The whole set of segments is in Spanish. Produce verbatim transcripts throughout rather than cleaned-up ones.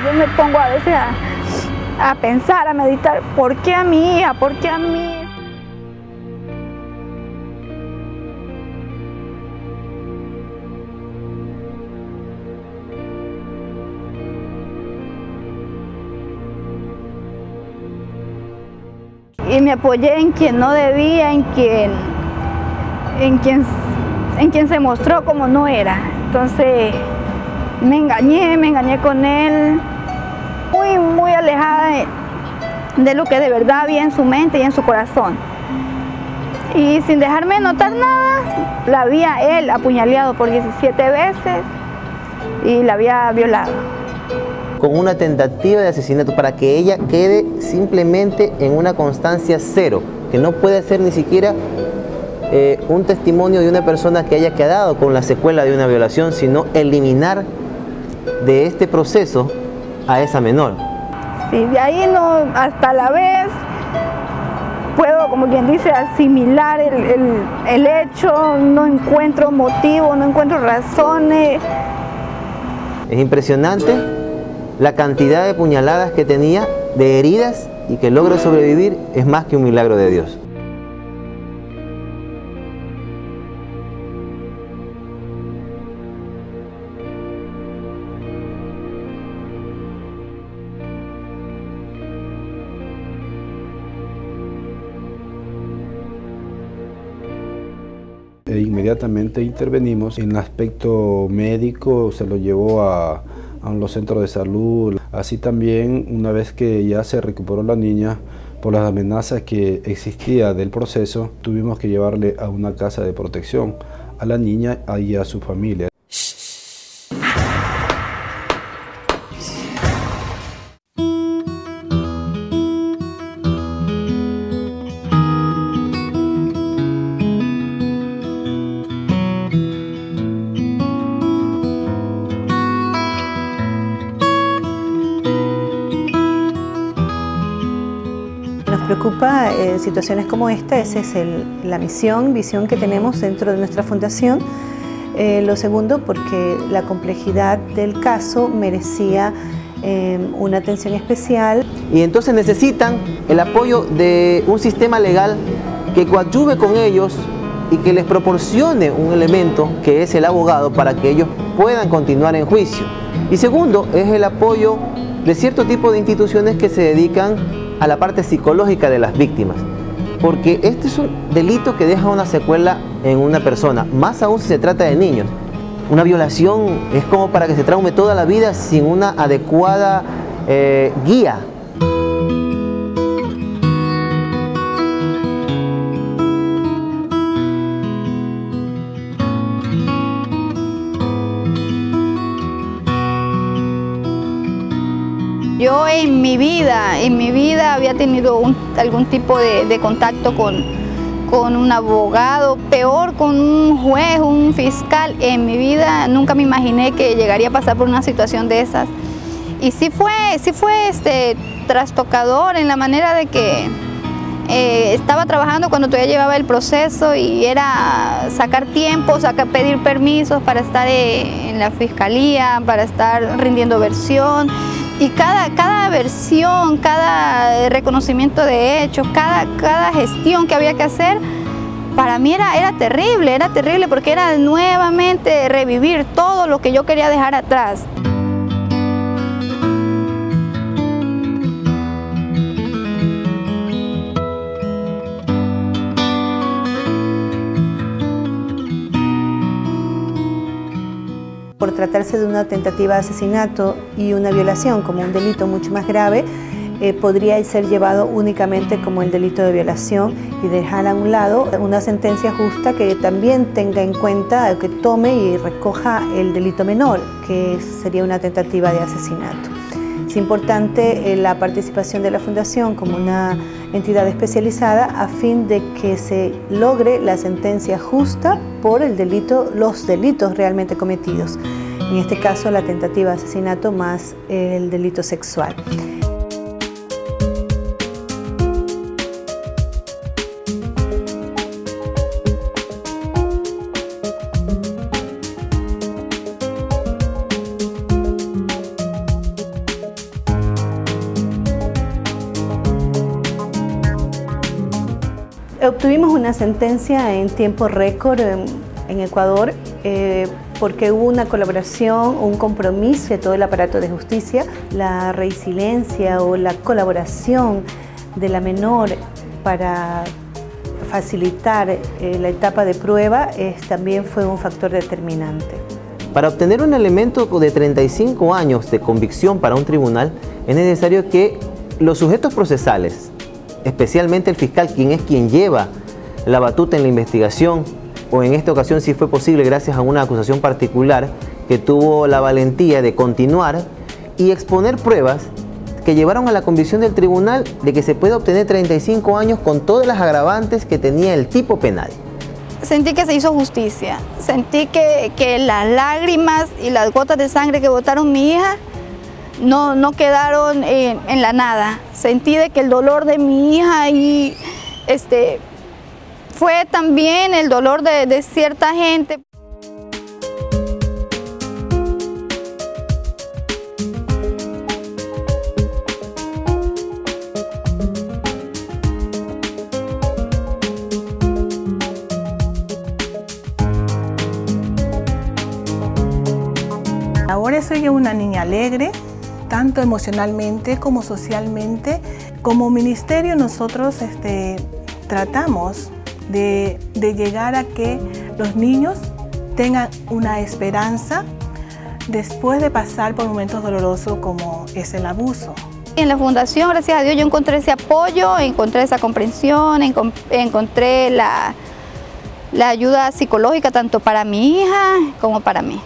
Yo me pongo a veces a, a pensar, a meditar, ¿por qué a mi hija? ¿Por qué a mí? Y me apoyé en quien no debía, en quien, en quien, en quien se mostró como no era. Entonces me engañé, me engañé con él, muy, muy alejada de, de lo que de verdad había en su mente y en su corazón. Y sin dejarme notar nada, la había él apuñaleado por diecisiete veces y la había violado. Con una tentativa de asesinato para que ella quede simplemente en una constancia cero, que no puede ser ni siquiera eh, un testimonio de una persona que haya quedado con la secuela de una violación, sino eliminar de este proceso a esa menor. Sí, de ahí no, hasta la vez puedo, como quien dice, asimilar el, el, el hecho, no encuentro motivo, no encuentro razones. Es impresionante la cantidad de puñaladas que tenía, de heridas, y que logra sobrevivir es más que un milagro de Dios. E inmediatamente intervenimos en el aspecto médico, se lo llevó a a los centros de salud. Así también, una vez que ya se recuperó la niña, por las amenazas que existía del proceso, tuvimos que llevarle a una casa de protección a la niña y a su familia. Nos preocupa eh, situaciones como esta, esa es el, la misión, visión que tenemos dentro de nuestra fundación. Eh, lo segundo, porque la complejidad del caso merecía eh, una atención especial. Y entonces necesitan el apoyo de un sistema legal que coadyuve con ellos y que les proporcione un elemento que es el abogado para que ellos puedan continuar en juicio. Y segundo, es el apoyo de cierto tipo de instituciones que se dedican a la parte psicológica de las víctimas, porque este es un delito que deja una secuela en una persona, más aún si se trata de niños. Una violación es como para que se traume toda la vida sin una adecuada eh, guía. Yo en mi vida, en mi vida había tenido un, algún tipo de, de contacto con, con un abogado, peor con un juez, un fiscal. En mi vida nunca me imaginé que llegaría a pasar por una situación de esas. Y sí fue, sí fue este, trastocador en la manera de que eh, estaba trabajando cuando todavía llevaba el proceso y era sacar tiempo, sacar, pedir permisos para estar en la fiscalía, para estar rindiendo versión. Y cada, cada versión, cada reconocimiento de hechos, cada, cada gestión que había que hacer, para mí era, era terrible, era terrible porque era nuevamente revivir todo lo que yo quería dejar atrás. Por tratarse de una tentativa de asesinato y una violación como un delito mucho más grave, eh, podría ser llevado únicamente como el delito de violación y dejar a un lado una sentencia justa que también tenga en cuenta, que tome y recoja el delito menor, que sería una tentativa de asesinato. Es importante eh, la participación de la Fundación como una entidad especializada a fin de que se logre la sentencia justa por el delito, los delitos realmente cometidos. En este caso, la tentativa de asesinato más el delito sexual. Obtuvimos una sentencia en tiempo récord en, en Ecuador eh, porque hubo una colaboración, un compromiso de todo el aparato de justicia, la resiliencia o la colaboración de la menor para facilitar eh, la etapa de prueba es, también fue un factor determinante. Para obtener un elemento de treinta y cinco años de convicción para un tribunal, es necesario que los sujetos procesales, especialmente el fiscal, quien es quien lleva la batuta en la investigación, o en esta ocasión sí fue posible gracias a una acusación particular que tuvo la valentía de continuar y exponer pruebas que llevaron a la convicción del tribunal de que se puede obtener treinta y cinco años con todas las agravantes que tenía el tipo penal. Sentí que se hizo justicia, sentí que, que las lágrimas y las gotas de sangre que botaron mi hija no, no quedaron en, en la nada. Sentí de que el dolor de mi hija y este, fue también el dolor de, de cierta gente. Ahora soy una niña alegre, tanto emocionalmente como socialmente. Como ministerio nosotros este, tratamos de, de llegar a que los niños tengan una esperanza después de pasar por momentos dolorosos como es el abuso. En la fundación, gracias a Dios, yo encontré ese apoyo, encontré esa comprensión, encontré la, la ayuda psicológica tanto para mi hija como para mí.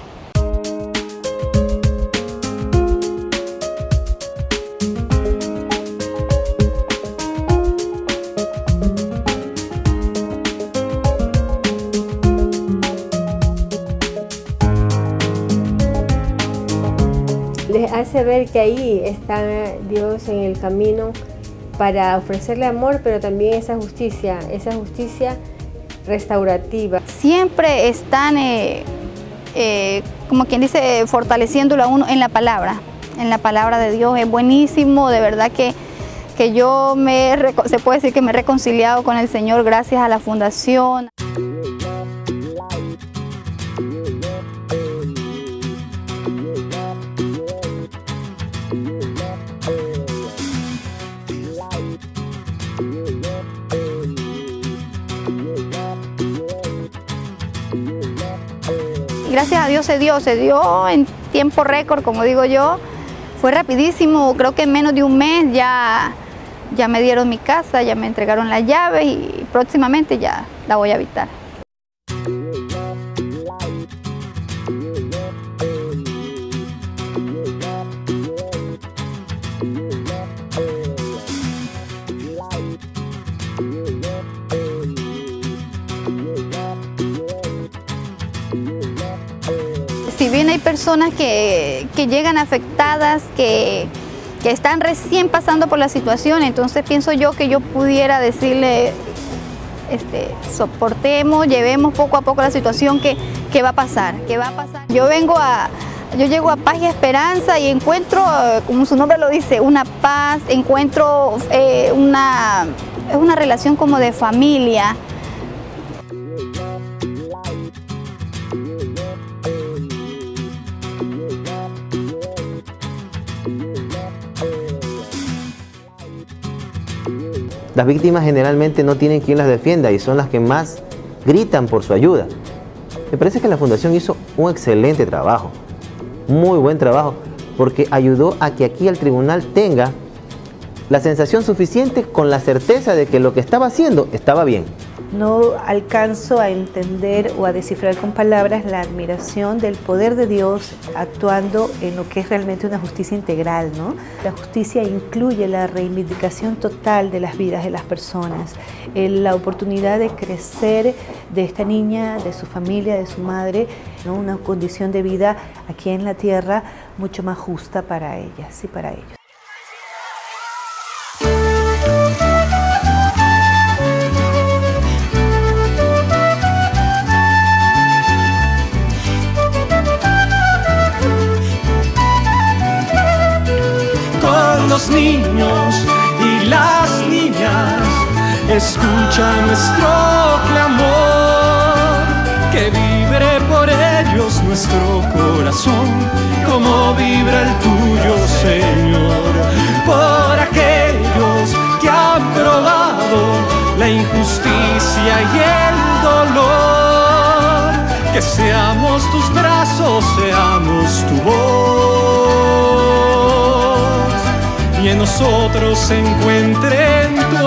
Les hace ver que ahí está Dios en el camino para ofrecerle amor, pero también esa justicia, esa justicia restaurativa. Siempre están, eh, eh, como quien dice, fortaleciéndolo a uno en la palabra, en la palabra de Dios. Es buenísimo, de verdad que, que yo me, he, se puede decir que me he reconciliado con el Señor gracias a la fundación. Gracias a Dios se dio, se dio en tiempo récord, como digo yo. Fue rapidísimo, creo que en menos de un mes ya, ya me dieron mi casa, ya me entregaron las llaves y próximamente ya la voy a habitar. Si bien hay personas que, que llegan afectadas, que, que están recién pasando por la situación, entonces pienso yo que yo pudiera decirle, este, soportemos, llevemos poco a poco la situación que, que va a pasar, que va a pasar. Yo vengo a, yo llego a paz y esperanza y encuentro, como su nombre lo dice, una paz, encuentro eh, una, una relación como de familia. Las víctimas generalmente no tienen quien las defienda y son las que más gritan por su ayuda. Me parece que la Fundación hizo un excelente trabajo, muy buen trabajo, porque ayudó a que aquí el tribunal tenga la sensación suficiente con la certeza de que lo que estaba haciendo estaba bien. No alcanzo a entender o a descifrar con palabras la admiración del poder de Dios actuando en lo que es realmente una justicia integral, ¿no? La justicia incluye la reivindicación total de las vidas de las personas, la oportunidad de crecer de esta niña, de su familia, de su madre, ¿no? Una condición de vida aquí en la tierra mucho más justa para ellas y para ellos. Los niños y las niñas escucha nuestro clamor, que vibre por ellos nuestro corazón, como vibra el tuyo, Señor, por aquellos que han probado la injusticia y el dolor, que seamos tus brazos, seamos tu voz, y en nosotros se encuentren tu